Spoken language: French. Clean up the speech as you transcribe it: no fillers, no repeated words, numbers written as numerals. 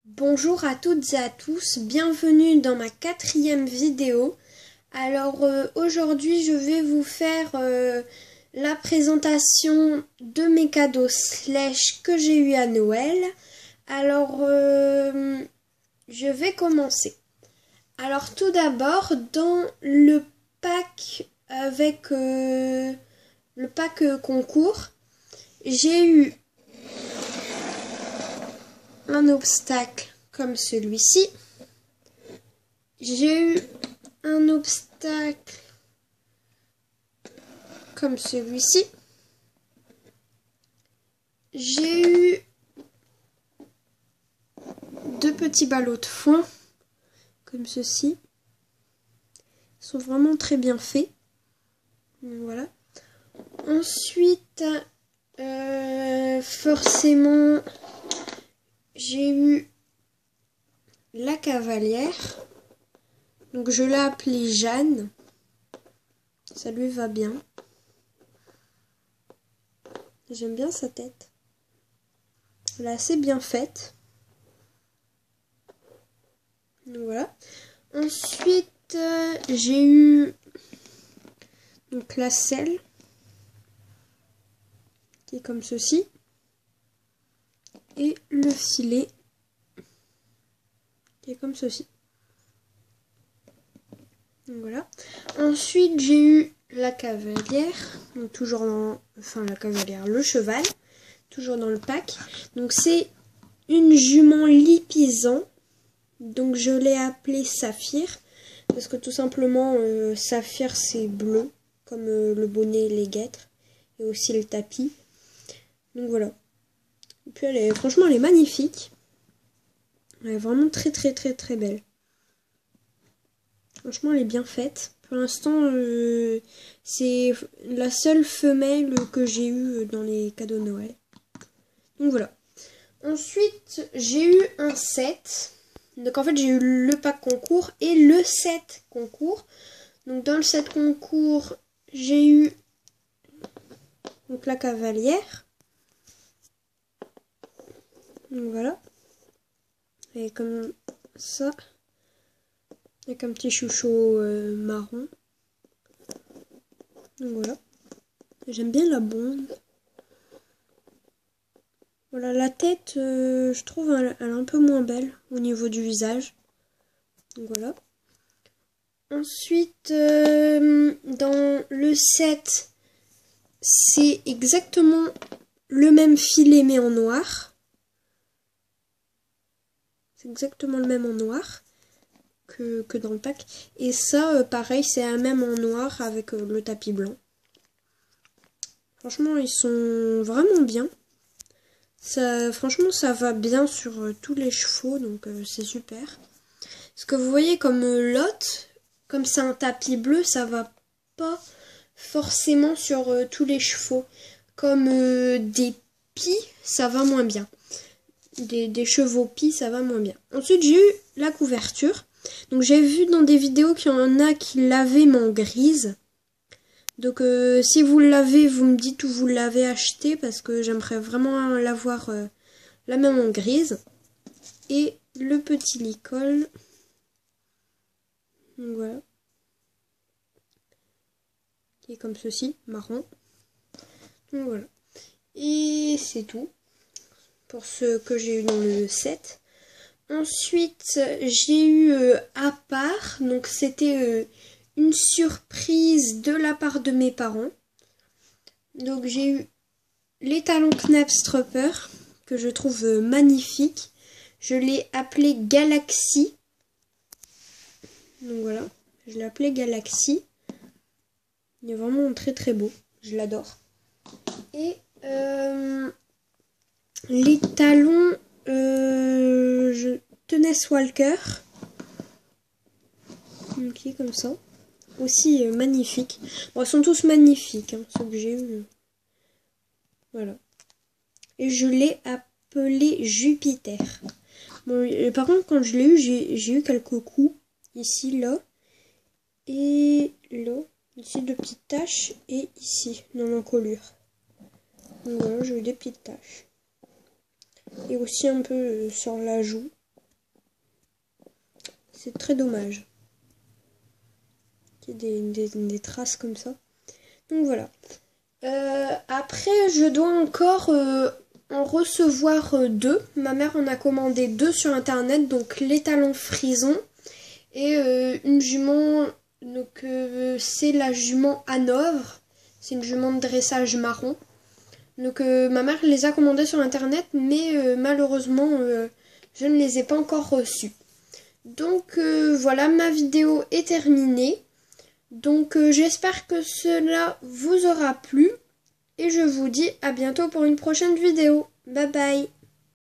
Bonjour à toutes et à tous, bienvenue dans ma 4e vidéo. Alors aujourd'hui je vais vous faire la présentation de mes cadeaux Slash que j'ai eu à Noël. Alors je vais commencer. Alors tout d'abord dans le pack avec le pack concours, j'ai eu un obstacle comme celui-ci. J'ai eu un obstacle comme celui-ci. J'ai eu 2 petits ballots de foin comme ceci. Ils sont vraiment très bien faits. Voilà. Ensuite, forcément, j'ai eu la cavalière. Donc je l'ai appelée Jeanne. Ça lui va bien. J'aime bien sa tête. Elle est assez bien faite. Donc voilà. Ensuite, j'ai eu donc la selle qui est comme ceci. Et le filet qui est comme ceci. Donc voilà. Ensuite, j'ai eu la cavalière, donc toujours dans, la cavalière, le cheval, toujours dans le pack. Donc c'est une jument lipisan, donc je l'ai appelée Saphir, parce que tout simplement Saphir c'est bleu, comme le bonnet et les guêtres, et aussi le tapis. Donc voilà. Et puis franchement elle est magnifique. Elle est vraiment très belle. Franchement, elle est bien faite. Pour l'instant, c'est la seule femelle que j'ai eue dans les cadeaux de Noël. Donc voilà. Ensuite, j'ai eu un set. Donc en fait, j'ai eu le pack concours et le set concours. Donc dans le set concours, j'ai eu donc la cavalière. Donc voilà. Et comme ça. Avec un petit chouchou marron. Donc voilà. J'aime bien la blonde. Voilà, la tête, je trouve elle est un peu moins belle au niveau du visage. Donc voilà. Ensuite, dans le set, c'est exactement le même filet mais en noir. C'est exactement le même en noir que dans le pack. Et ça, pareil, c'est un même en noir avec le tapis blanc. Franchement, ils sont vraiment bien. Franchement, ça va bien sur tous les chevaux, donc c'est super. Parce que vous voyez, comme l'autre, comme c'est un tapis bleu, ça va pas forcément sur tous les chevaux. Comme des pies, ça va moins bien. Des chevaux pies, ça va moins bien. Ensuite, j'ai eu la couverture. Donc j'ai vu dans des vidéos qu'il y en a qui l'avaient mais en grise. Donc si vous l'avez, vous me dites où vous l'avez acheté parce que j'aimerais vraiment l'avoir la même en grise. Et le petit licol. Donc voilà. Qui est comme ceci, marron. Donc voilà. Et c'est tout pour ce que j'ai eu dans le set. Ensuite, j'ai eu à part, donc c'était une surprise de la part de mes parents. Donc j'ai eu les talons Knabstrupper que je trouve magnifiques. Je l'ai appelé Galaxy. Donc voilà, je l'ai appelé Galaxy. Il est vraiment très beau, je l'adore. Et les talons Tennis Walker. Ok, comme ça. Aussi magnifique. Bon, ils sont tous magnifiques, hein, ceux que j'ai eu. Voilà. Et je l'ai appelé Jupiter. Bon, par contre, quand je l'ai eu, j'ai eu quelques coups. Ici, là. Et là. Ici, 2 petites taches. Et ici, dans l'encolure. Donc voilà, j'ai eu des petites taches. Et aussi un peu sur la joue. C'est très dommage. Il y ait des traces comme ça. Donc voilà. Après, je dois encore en recevoir 2. Ma mère en a commandé 2 sur internet. Donc l'étalon frison et une jument. Donc c'est la jument Hanovre. C'est une jument de dressage marron. Donc ma mère les a commandées sur internet, mais malheureusement je ne les ai pas encore reçues. Donc voilà, ma vidéo est terminée. Donc j'espère que cela vous aura plu. Et je vous dis à bientôt pour une prochaine vidéo. Bye bye.